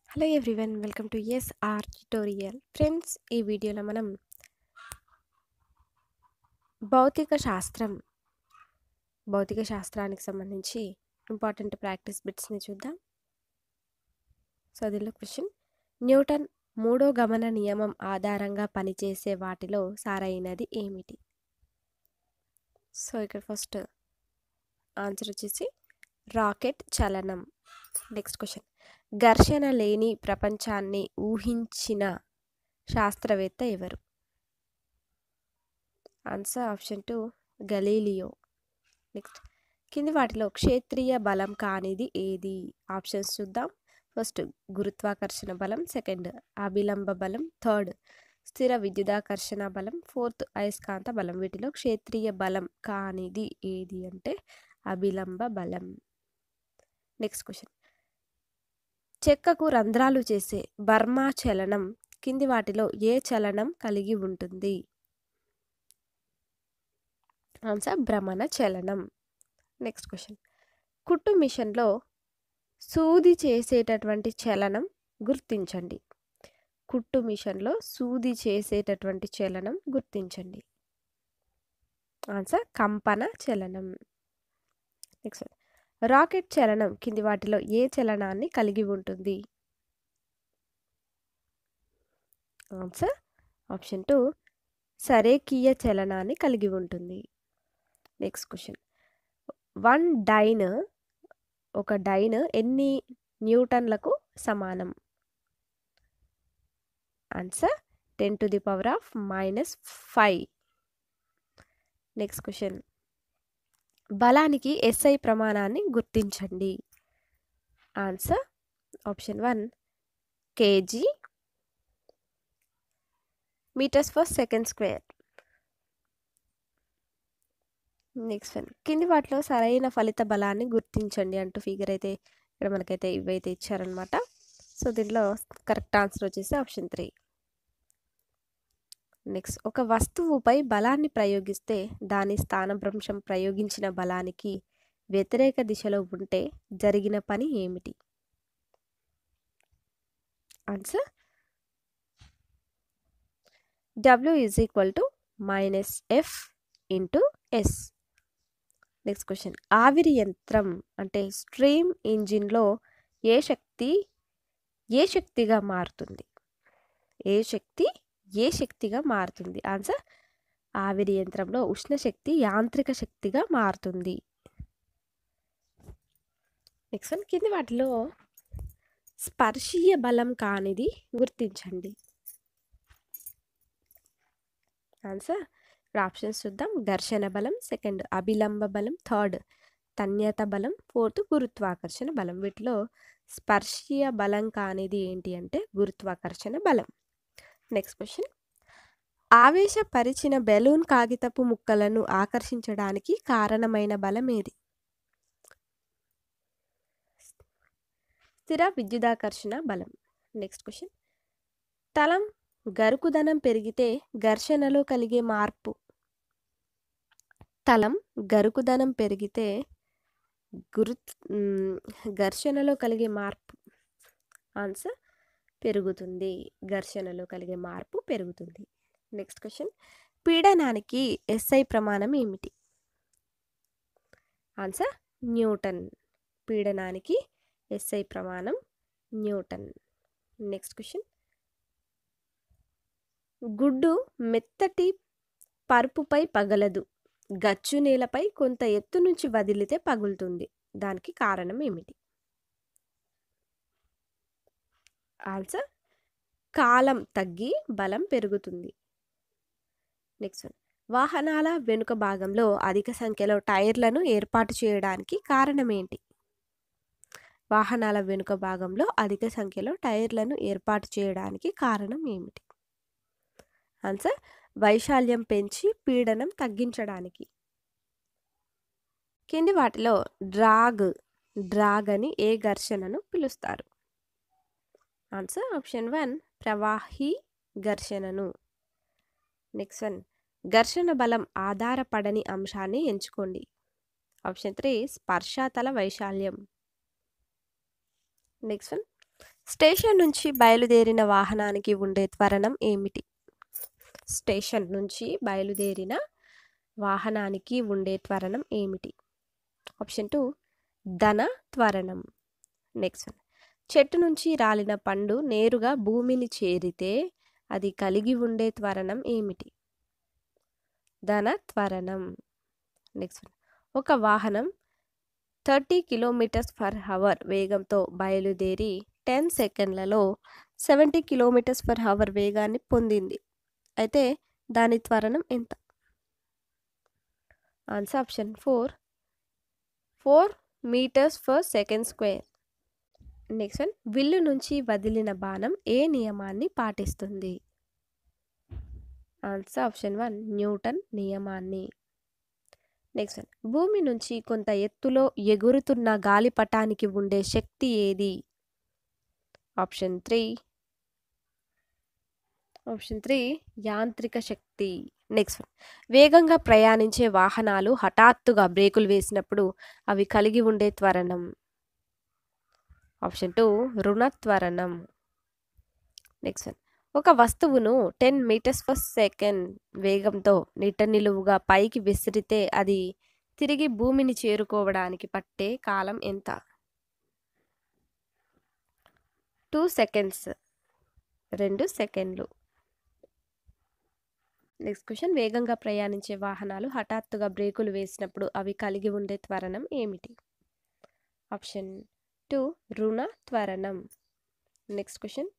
Hello everyone, welcome to SR tutorial. Friends, ఈ వీడియోలో మనం భౌతిక శాస్త్రానికి సంబంధించి ఇంపార్టెంట్ ప్రాక్టీస్ బిట్స్ని చూద్దాం. సో దీనిలో క్వశ్చన్: న్యూటన్ మూడో గమన నియమం ఆధారంగా పనిచేసే వాటిలో సరైనది ఏమిటి? సో ఇక్కడ ఫస్ట్ ఆన్సర్ వచ్చేసి రాకెట్ చలనం. నెక్స్ట్ క్వశ్చన్: ఘర్షణ లేని ప్రపంచాన్ని ఊహించిన శాస్త్రవేత్త ఎవరు? Answer option 2 Galileo. నెక్స్ట్, కింది వాటిలో క్షేత్రీయ బలం కానిది ఏది? ఆప్షన్స్ చూద్దాం. ఫస్ట్ గురుత్వాకర్షణ బలం, సెకండ్ అభిలంబ బలం, థర్డ్ స్థిర విద్యుదాకర్షణ బలం, ఫోర్త్ అయస్కాంత బలం. వీటిలో క్షేత్రీయ బలం కానిది ఏది అంటే అభిలంబ బలం. నెక్స్ట్ క్వశ్చన్: చెక్కకు రంధ్రాలు చేసే బర్మా చలనం కింది వాటిలో ఏ చలనం కలిగి ఉంటుంది? ఆన్సర్ భ్రమణ చలనం. నెక్స్ట్ క్వశ్చన్: కుట్టు మిషన్లో సూది చేసేటటువంటి చలనం గుర్తించండి. కుట్టు మిషన్లో సూది చేసేటటువంటి చలనం గుర్తించండి. ఆన్సర్ కంపన చలనం. నెక్స్ట్, రాకెట్ చలనం కింది వాటిలో ఏ చలనాన్ని కలిగి ఉంటుంది? ఆన్సర్ ఆప్షన్ 2 సరేఖీయ చలనాన్ని కలిగి ఉంటుంది. నెక్స్ట్ క్వశ్చన్: ఒక డైన్ ఎన్ని న్యూటన్లకు సమానం? ఆన్సర్ 10⁻⁻⁵. నెక్స్ట్ క్వశ్చన్: బలానికి SI ప్రమాణాన్ని గుర్తించండి. Answer option 1 kg m/s². Next one: కింది వాటిలో సరైన ఫలిత బలాన్ని గుర్తించండి అంటూ ఫిగర్ అయితే ఇక్కడ మనకైతే ఇవైతే ఇచ్చారనమాట. సో దీంట్లో కరెక్ట్ ఆన్సర్ వచ్చేసి ఆప్షన్ 3. నెక్స్ట్, ఒక వస్తువుపై బలాన్ని ప్రయోగిస్తే దాని స్థానభ్రంశం ప్రయోగించిన బలానికి వ్యతిరేక దిశలో ఉంటే జరిగిన పని ఏమిటి? Answer W = F × S. Next question: ఆవిరి యంత్రం అంటే స్ట్రీమ్ ఇంజిన్లో ఏ శక్తిగా మారుతుంది? ఏ శక్తిగా మారుతుంది? ఆన్సర్ ఆవిరి యంత్రంలో ఉష్ణశక్తి యాంత్రిక శక్తిగా మారుతుంది. నెక్స్ట్ వన్: కింది వాటిలో స్పర్శీయ బలం కానిది గుర్తించండి. ఆన్సర్ ఆప్షన్స్ చూద్దాం. ఘర్షణ బలం, సెకండ్ అభిలంబ బలం, థర్డ్ తన్యత బలం, ఫోర్త్ గురుత్వాకర్షణ బలం. వీటిలో స్పర్శీయ బలం కానిది ఏంటి అంటే గురుత్వాకర్షణ బలం. నెక్స్ట్ క్వశ్చన్: ఆవేశపరిచిన బెలూన్ కాగితపు ముక్కలను ఆకర్షించడానికి కారణమైన బలం ఏది? స్థిర విద్యుదాకర్షణ బలం. నెక్స్ట్ క్వశ్చన్: తలం గరుకుదనం పెరిగితే ఘర్షణలో కలిగే మార్పు. తలం గరుకుదనం పెరిగితే ఘర్షణలో కలిగే మార్పు. ఆన్సర్ పెరుగుతుంది. ఘర్షణలో కలిగే మార్పు పెరుగుతుంది. నెక్స్ట్ క్వశ్చన్: పీడనానికి SI ప్రమాణం ఏమిటి? Answer newton. పీడనానికి SI ప్రమాణం న్యూటన్. నెక్స్ట్ క్వశ్చన్: గుడ్డు మెత్తటి పరుపుపై పగలదు, గచ్చు నేలపై కొంత ఎత్తు నుంచి వదిలితే పగులుతుంది. దానికి కారణం ఏమిటి? ఆన్సర్ కాలం తగ్గి బలం పెరుగుతుంది. నెక్స్ట్ వన్: వాహనాల వెనుక భాగంలో అధిక సంఖ్యలో టైర్లను ఏర్పాటు చేయడానికి కారణం ఏంటి? వాహనాల వెనుక భాగంలో అధిక సంఖ్యలో టైర్లను ఏర్పాటు చేయడానికి కారణం ఏమిటి? ఆన్సర్ వైశాల్యం పెంచి పీడనం తగ్గించడానికి. కింది వాటిలో డ్రాగ్ అని ఏ ఘర్షణను పిలుస్తారు? ఆన్సర్ ఆప్షన్ 1 ప్రవాహి ఘర్షణను. నెక్స్ట్ వన్: ఘర్షణ బలం ఆధారపడని అంశాన్ని ఎంచుకోండి. ఆప్షన్ 3 స్పర్శాతల వైశాల్యం. నెక్స్ట్ వన్: స్టేషన్ నుంచి బయలుదేరిన వాహనానికి ఉండే త్వరణం ఏమిటి? స్టేషన్ నుంచి బయలుదేరిన వాహనానికి ఉండే త్వరణం ఏమిటి? ఆప్షన్ 2 ధన త్వరణం. నెక్స్ట్ వన్, చెట్టు నుంచి రాలిన పండు నేరుగా భూమిని చేరితే అది కలిగి ఉండే త్వరణం ఏమిటి? ధన త్వరణం. నెక్స్ట్ వన్, ఒక వాహనం 30 km/h వేగంతో బయలుదేరి 10 సెకండ్లలో 70 km/h వేగాన్ని పొందింది. అయితే దాని త్వరణం ఎంత? Answer option 4 meters/s². Next one, విల్లు నుంచి వదిలిన బాణం ఏ నియమాన్ని పాటిస్తుంది? ఆన్సర్ ఆప్షన్ 1 న్యూటన్ నియమాన్ని. నెక్స్ట్ వన్, భూమి నుంచి కొంత ఎత్తులో ఎగురుతున్న గాలిపటానికి ఉండే శక్తి ఏది? ఆప్షన్ 3 యాంత్రిక శక్తి. నెక్స్ట్ వన్, వేగంగా ప్రయాణించే వాహనాలు హఠాత్తుగా బ్రేకులు వేసినప్పుడు అవి కలిగి ఉండే త్వరణం. ఆప్షన్ 2 రుణ త్వరణం. నెక్స్ట్ వన్, ఒక వస్తువును 10 meters/s వేగంతో నిలువుగా పైకి విసిరితే అది తిరిగి భూమిని చేరుకోవడానికి పట్టే కాలం ఎంత? 2 seconds. 2 సెకండ్లు. నెక్స్ట్ క్వశ్చన్, వేగంగా ప్రయాణించే వాహనాలు హఠాత్తుగా బ్రేకులు వేసినప్పుడు అవి కలిగి ఉండే త్వరణం ఏమిటి? ఆప్షన్ 2 రుణ త్వరణం. నెక్స్ట్ క్వశ్చన్,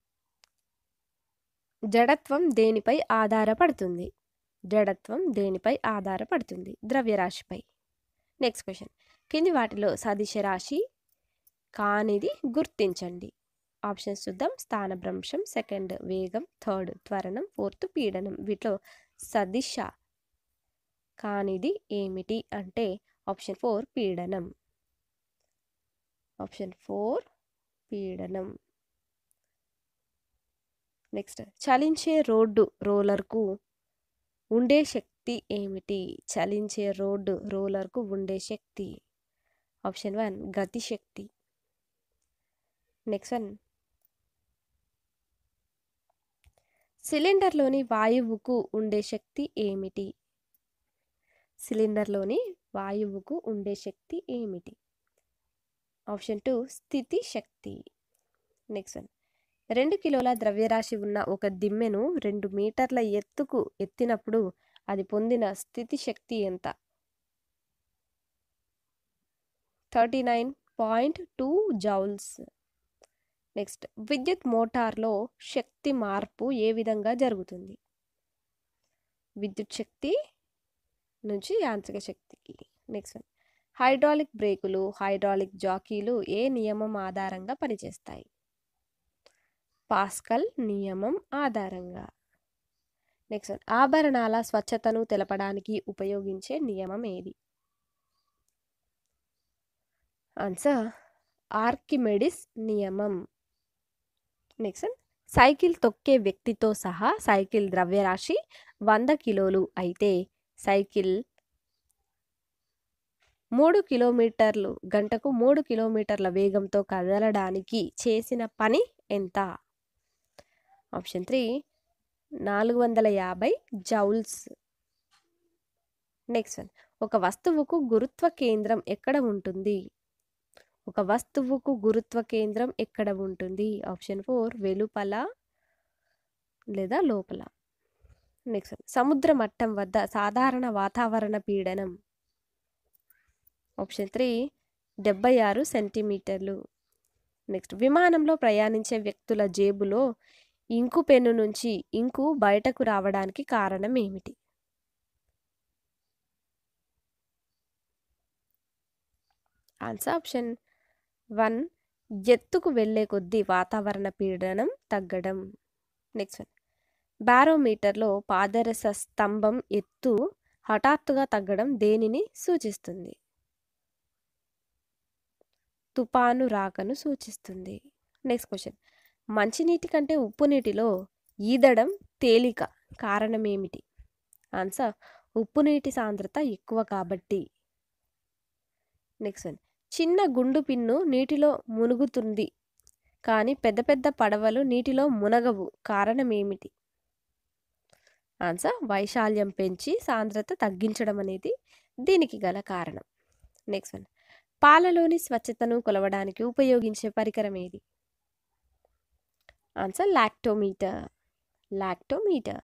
జడత్వం దేనిపై ఆధారపడుతుంది? జడత్వం దేనిపై ఆధారపడుతుంది? ద్రవ్యరాశిపై. నెక్స్ట్ క్వశ్చన్, కింది వాటిలో సదిశ రాశి కానిది గుర్తించండి. ఆప్షన్స్ చూద్దాం. స్థానభ్రంశం, సెకండ్ వేగం, థర్డ్ త్వరణం, ఫోర్త్ పీడనం. వీటిలో సదిశ కానిది ఏమిటి అంటే ఆప్షన్ 4 పీడనం. ఆప్షన్ 4 పీడనం. నెక్స్ట్, చలించే రోలర్కు ఉండే శక్తి ఏమిటి? చలించే రోలర్కు ఉండే శక్తి. ఆప్షన్ 1 గతి శక్తి. నెక్స్ట్ వన్, సిలిండర్లోని వాయువుకు ఉండే శక్తి ఏమిటి? సిలిండర్లోని వాయువుకు ఉండే శక్తి ఏమిటి? ఆప్షన్ 2 స్థితి శక్తి. నెక్స్ట్ వన్, 2 కిలోల ద్రవ్యరాశి ఉన్న ఒక దిమ్మెను 2 మీటర్ల ఎత్తుకు ఎత్తినప్పుడు అది పొందిన స్థితి శక్తి ఎంత? 39.2 జౌల్స్. నెక్స్ట్, విద్యుత్ మోటార్లో శక్తి మార్పు ఏ విధంగా జరుగుతుంది? విద్యుత్ శక్తి నుంచి యాంత్రిక శక్తికి. నెక్స్ట్ వన్, హైడ్రాలిక్ బ్రేకులు, హైడ్రాలిక్ జాకీలు ఏ నియమం ఆధారంగా పనిచేస్తాయి? పాస్కల్ నియమం ఆధారంగా. నెక్స్ట్ వన్, ఆభరణాల స్వచ్ఛతను తెలపడానికి ఉపయోగించే నియమం ఏది? ఆన్సర్ ఆర్కిమెడిస్ నియమం. నెక్స్ట్ వన్, సైకిల్ తొక్కే వ్యక్తితో సహా సైకిల్ ద్రవ్యరాశి 100 కిలోలు అయితే సైకిల్ 3 కిలోమీటర్లు గంటకు 3 కిలోమీటర్ల వేగంతో కదలడానికి చేసిన పని ఎంత? Option 3 450 joules. నెక్స్ట్ వన్, ఒక వస్తువుకు గురుత్వ కేంద్రం ఎక్కడ ఉంటుంది? ఒక వస్తువుకు గురుత్వ కేంద్రం ఎక్కడ ఉంటుంది? ఆప్షన్ 4 వెలుపల లేదా లోపల. నెక్స్ట్ వన్, సముద్ర మట్టం వద్ద సాధారణ వాతావరణ పీడనం. ఆప్షన్ 3 76 సెంటీమీటర్లు. నెక్స్ట్, విమానంలో ప్రయాణించే వ్యక్తుల జేబులో ఇంకు పెన్ను నుంచి ఇంకు బయటకు రావడానికి కారణం ఏమిటి? ఆన్సర్ ఆప్షన్ 1 ఎత్తుకు వెళ్ళే కొద్దీ వాతావరణ పీడనం తగ్గడం. నెక్స్ట్ వన్, బారోమీటర్లో పాదరస స్తంభం ఎత్తు హఠాత్తుగా తగ్గడం దేనిని సూచిస్తుంది? తుపాను రాకను సూచిస్తుంది. నెక్స్ట్ క్వశ్చన్, మంచినీటి కంటే ఉప్పు నీటిలో ఈదడం తేలిక కారణం ఏమిటి? ఆన్సర్ ఉప్పు నీటి సాంద్రత ఎక్కువ కాబట్టి. నెక్స్ట్ వన్, చిన్న గుండు పిన్ను నీటిలో మునుగుతుంది కానీ పెద్ద పెద్ద పడవలు నీటిలో మునగవు. కారణం ఏమిటి? ఆన్సర్ వైశాల్యం పెంచి సాంద్రత తగ్గించడం అనేది దీనికి గల కారణం. నెక్స్ట్ వన్, పాలలోని స్వచ్ఛతను కొలవడానికి ఉపయోగించే పరికరం ఏది? Answer lactometer.